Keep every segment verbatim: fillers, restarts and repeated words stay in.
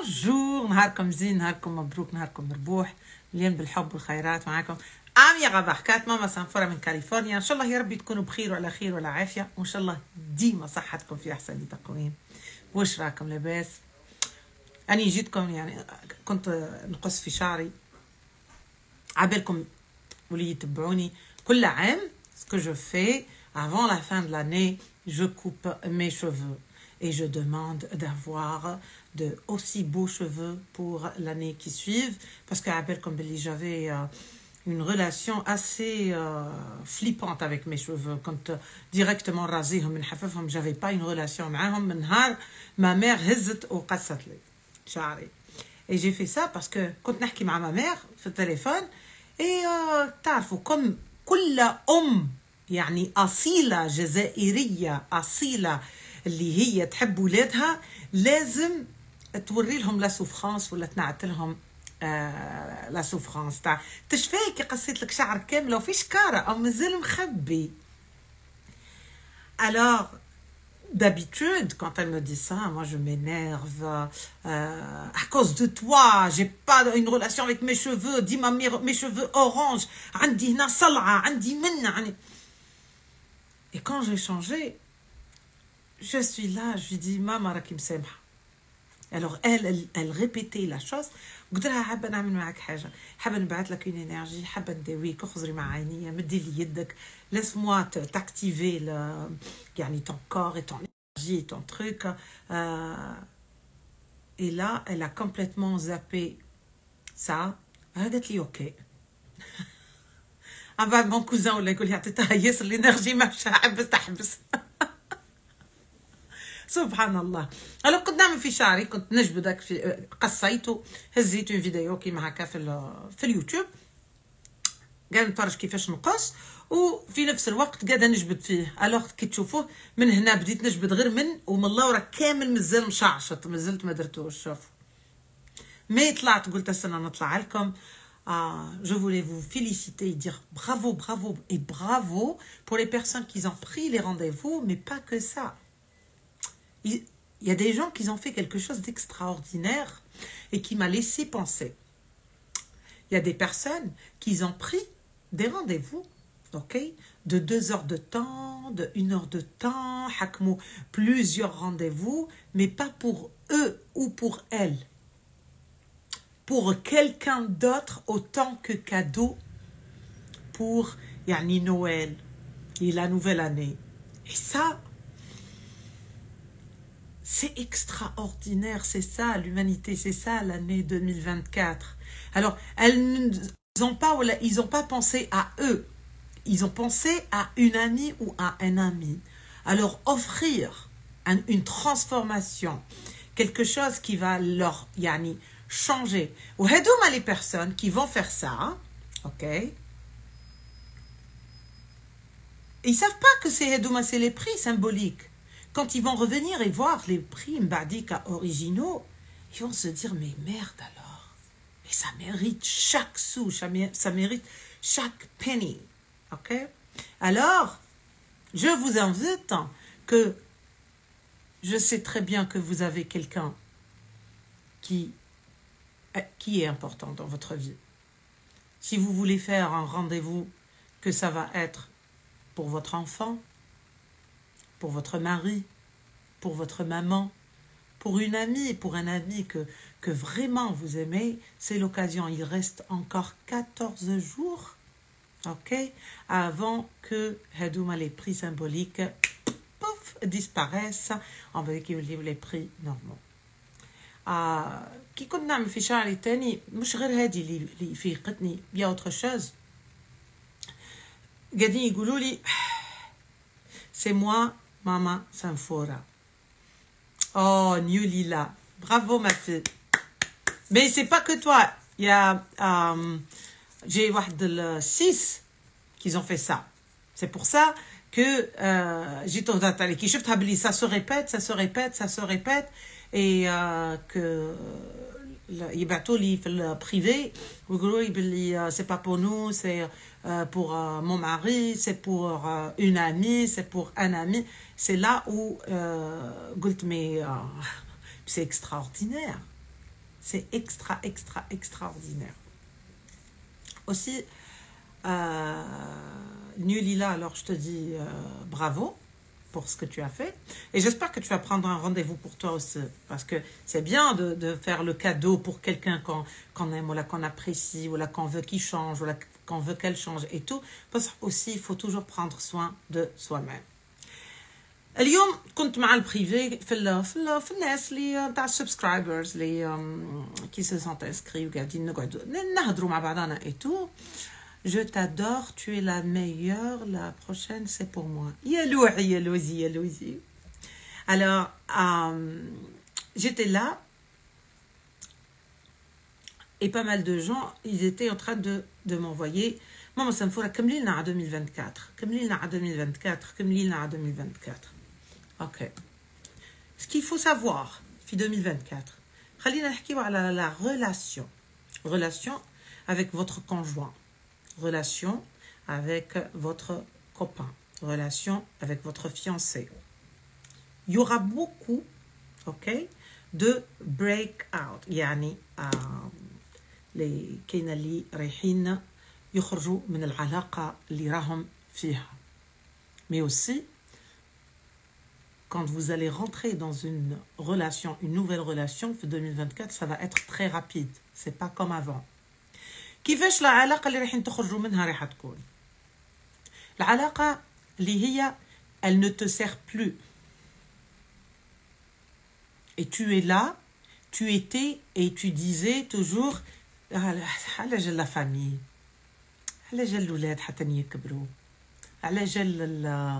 بونجور، نهاركم زين، نهاركم مبروك، نهاركم مربوح، مليان بالحب والخيرات. معاكم آمية غابة، حكاية ماما سنفورة من كاليفورنيا. إن شاء الله يا رب تكونوا بخير وعلى خير وعلى عافية، وإن شاء الله ديما صحتكم في أحسن تقويم. وش راكم لاباس؟ أنا جيتكم يعني كنت نقص في شعري عبالكم ولي يتبعوني كل عام. Ce que je fais avant la fin de l'année, je coupe mes cheveux et je demande d'avoir de aussi beaux cheveux pour l'année qui suit, parce que comme j'avais euh, une relation assez euh, flippante avec mes cheveux. Quand euh, directement rasé, j'avais pas une relation avec eux. Ma mère هزت وقصت لي شعري. Et j'ai fait ça parce que quand نحكي مع ma mère في التليفون et euh, تعرفوا comme كل أم يعني أصيلة جزائرية أصيلة اللي هي تحب ولادها لازم توري لهم لا سوفرانس ولا تنعت لهم آه لا سوفرانس تاع تشفاي كي قصيت لك شعر كامل وفي شكارة أو مازال مخبي. Alors d'habitude quand elle me dit ça, moi je m'énerve euh, à cause de toi, j'ai pas une relation avec mes cheveux, dis ma mère mes cheveux orange, عندي هنا صلعة عندي منة عندي. Et quand j'ai changé, je suis là, je lui dis maman راكي مسامحة. Alors elle, elle, elle répétait la chose. قلت لها حابة نعمل معك حاجة، حابة نبعث لك une énergie، حابة نداويك، اخزري مع عينيا، مدي لي يدك، laisse-moi t'activer le يعني ton corps et ton énergie et ton truc. Euh, et là, elle a complètement zappé ça. قالت لي اوكي. من بعد mon cousin ولا يقول لي عطيتها ياسر الانرجي ما مش حبس تحبس. سبحان الله. alors كنت نعمل في شعري، كنت نجبدك في قصيته، هزيت اون فيديو كيما هكا في في اليوتيوب، قاعد نتفرج كيفاش نقص وفي نفس الوقت قاعده نجبد فيه. الوغ كي تشوفوه من هنا بديت نجبد غير من ومن اللورا كامل مازال مشعشط، مازلت ما درتوش. شوفوا مي طلعت قلت استنى نطلع لكم. Ah, je voulais vous féliciter et dire bravo, bravo et bravo pour les personnes qui ont pris les rendez-vous, mais pas que ça. Il y a des gens qui ont fait quelque chose d'extraordinaire et qui m'a laissé penser. Il y a des personnes qui ont pris des rendez-vous, ok, de deux heures de temps, de une heure de temps, plusieurs rendez-vous, mais pas pour eux ou pour elles. Pour quelqu'un d'autre autant que cadeau pour yani Noël et la nouvelle année. Et ça, c'est extraordinaire, c'est ça l'humanité, c'est ça l'année deux mille vingt-quatre. Alors, elles n'ont pas, ils n'ont pas pensé à eux, ils ont pensé à une amie ou à un ami. Alors, offrir un, une transformation, quelque chose qui va leur yani, changer. Ou hedouma les personnes qui vont faire ça, ok? Ils savent pas que c'est hedouma, c'est les prix symboliques. Quand ils vont revenir et voir les prix mbadika originaux, ils vont se dire mais merde alors. Et ça mérite chaque sou, ça mérite chaque penny, ok? Alors, je vous invite que je sais très bien que vous avez quelqu'un qui qui est important dans votre vie. Si vous voulez faire un rendez-vous, que ça va être pour votre enfant, pour votre mari, pour votre maman, pour une amie, pour un ami que, que vraiment vous aimez, c'est l'occasion. Il reste encore quatorze jours, ok, avant que Hadouma, les prix symboliques, pouf, disparaissent, on va dire les prix normaux. آه كي كنت نعمل في شعري تاني مش غير هادي اللي اللي فيقتني يا اوتر شوز، قاعدين يقولوا لي سي موا ماما سانفورا. Oh New Lila, bravo ma fille. Mais c'est pas que toi, il y a euh, j'ai واحد de six qui ont fait ça. C'est pour ça que j'ai تهضرت عليك كي شفتها بلي ça se répète, ça se répète, ça se répète. Et euh, que يبعثوا لي في البريفي ويقولوا لي باللي c'est pas pour nous, c'est euh, pour euh, mon mari, c'est pour euh, une amie, c'est pour un ami. C'est là où euh, قلت mais euh, c'est extraordinaire. C'est extra, extra, extraordinaire. Aussi, euh, Nulila, alors je te dis euh, bravo pour ce que tu as fait. Et j'espère que tu vas prendre un rendez-vous pour toi aussi. Parce que c'est bien de, de faire le cadeau pour quelqu'un qu'on qu'on aime, ou là qu'on apprécie, ou là qu'on veut qu'il change, ou là qu'on veut qu'elle change et tout. Parce qu'aussi, il faut toujours prendre soin de soi-même. اليوم كنت مع البريفي في ال في ال في الناس اللي تاع السبسكرايبرز اللي كي سو سونت انسكري وقاعدين نقعدوا نهضروا مع بعضنا اي تو. Je t'adore, tu es la meilleure, la prochaine c'est pour moi. Yalouhi, yalouzi, yalouzi. Alors, euh, j'étais là et pas mal de gens, ils étaient en train de, de m'envoyer Maman Samfoura, كملينا à deux mille vingt-quatre, كملينا à deux mille vingt-quatre, كملينا à deux mille vingt-quatre. Ok. Ce qu'il faut savoir, في deux mille vingt-quatre, خلينا نحكيو على la relation. Relation avec votre conjoint. Relation avec votre copain. Relation avec votre fiancé. Il y aura beaucoup, ok, de break-out. يعني اللي كاين اللي رايحين يخرجوا من العلاقة اللي راهم فيها. Mais aussi, quand vous allez rentrer dans une relation, une nouvelle relation, في deux mille vingt-quatre, ça va être très rapide. C'est pas comme avant. كيفاش العلاقة اللي رايحين تخرجوا منها راح تكون؟ العلاقة اللي هي elle ne te sert plus. Et tu es là, tu étais et tu disais toujours على جال la famille. على جال الولاد حتى يكبروا. على جال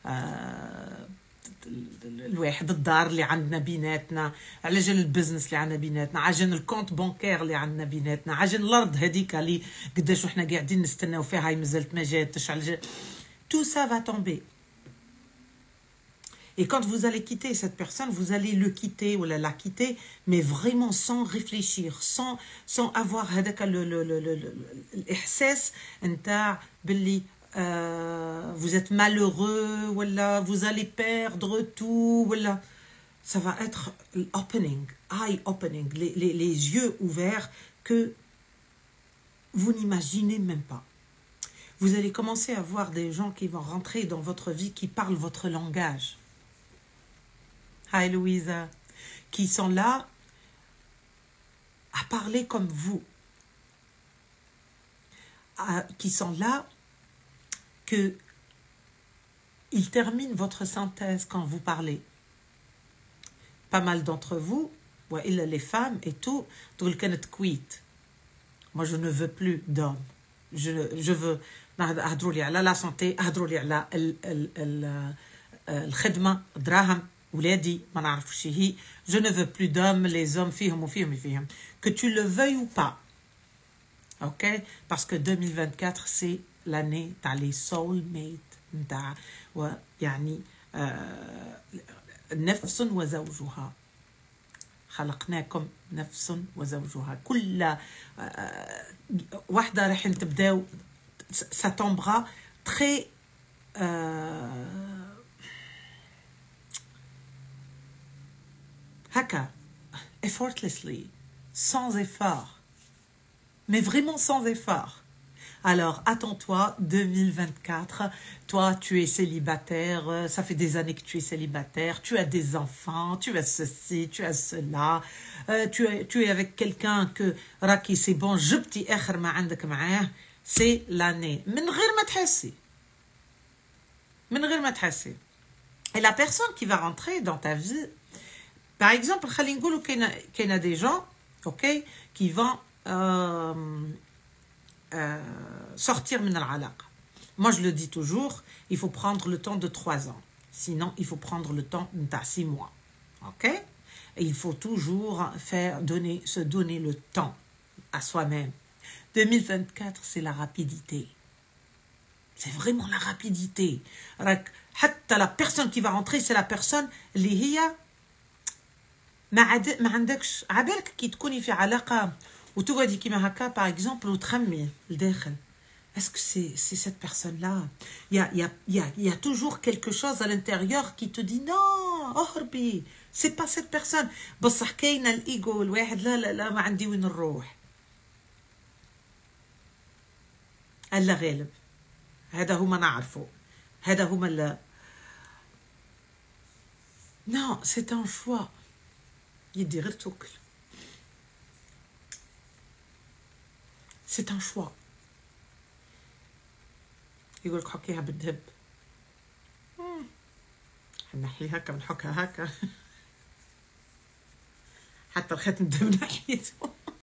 الواحد الدار اللي عندنا بيناتنا، على جال البزنس اللي عندنا بيناتنا، عجن الكونت بانكير اللي عندنا بيناتنا، عجن الارض هذيك اللي قداش وحنا قاعدين نستناو فيها هاي مازالت ما جاتش، على جال tout ça va tomber. Et quand vous allez quitter cette personne, vous allez le quitter ou la, la quitter, mais vraiment sans réfléchir, sans sans avoir هذاك الإحساس نتاع باللي Euh, vous êtes malheureux, voilà, vous allez perdre tout, voilà. Ça va être l'opening, eye opening, les, les, les yeux ouverts que vous n'imaginez même pas. Vous allez commencer à voir des gens qui vont rentrer dans votre vie, qui parlent votre langage. Hi Louisa, qui sont là à parler comme vous, à, qui sont là que il termine votre synthèse quand vous parlez. Pas mal d'entre vous, ouais, les femmes et tout, moi je ne veux plus d'hommes. Je, je veux la santé, je ne veux plus d'hommes, les hommes, que tu le veuilles ou pas. Ok? Parce que deux mille vingt-quatre, c'est l'année تاع les soulmates نتاع يعني نفس وزوجها خلقناكم نفس وزوجها كل واحدة راح تبداو ça tombera très هكا effortlessly sans effort mais vraiment sans effort. Alors, attends-toi, deux mille vingt-quatre, toi, tu es célibataire, ça fait des années que tu es célibataire, tu as des enfants, tu as ceci, tu as cela, euh, tu, es, tu es avec quelqu'un que, Raki, c'est bon, je petit اخر ما عندك معاه, c'est l'année. من غير ما تحسي. من غير ما تحسي. Et la personne qui va rentrer dans ta vie, par exemple, خلينا نقولوا qu'il y a des gens, ok, qui vont... Euh, Euh, sortir min al-alaqa. Moi je le dis toujours, il faut prendre le temps de trois ans, sinon il faut prendre le temps de six mois, ok? Et il faut toujours faire donner, se donner le temps à soi-même. deux mille vingt-quatre, c'est la rapidité, c'est vraiment la rapidité. Hatta la personne qui va rentrer, c'est la personne اللي هي ما عندكش عبالك كي تكوني في علاقة وتقعدي كيما هكا par exemple وتخمي لداخل. Est-ce que c'est c'est cette personne-là? Il y a il y a il y a il y a toujours quelque chose à l'intérieur qui te dit non, اهربي، سي با سيت بيرسون. بس حكينا الايجو الواحد، لا لا لا ما عندي وين نروح. الله غالب، هذا هو ما نعرفه، هذا هو ما لا. نو سي ان شوا، يدي غير توكل، سي ان شوا. يقولك حكيها بالدب، حنحيها هكا بنحكها هكا حتى الختم ده من ناحيته.